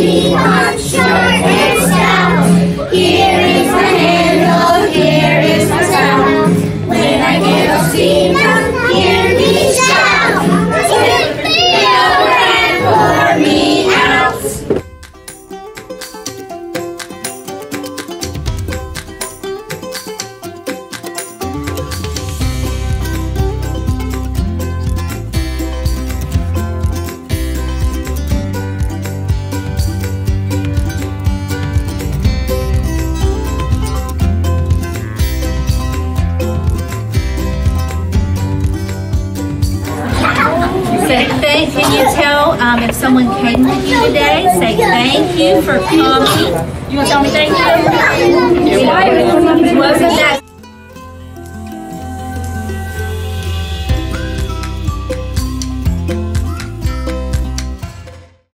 keep on short and stout. Here is my handle, here is my spout. When I get all steamed up, hear me shout. Tip me over and pour me out. Can you tell if someone came with you today? Say thank you for coming. You want to tell me thank you? Wasn't that